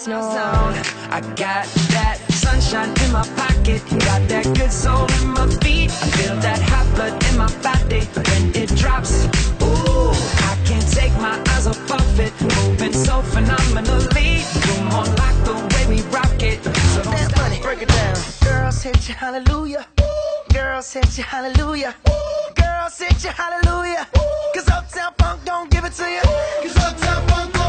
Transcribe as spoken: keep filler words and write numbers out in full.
no zone. I got that sunshine in my pocket, got that good soul in my feet. I feel that hot blood in my body when it drops. Ooh, I can't take my eyes off of it, moving so phenomenally. You're more like the way we rock it, so don't stop. Money, break it down. Girls hit you hallelujah, girls hit you hallelujah, girls hit you hallelujah. Cause Uptown Funk don't give it to you, cause Uptown Funk don't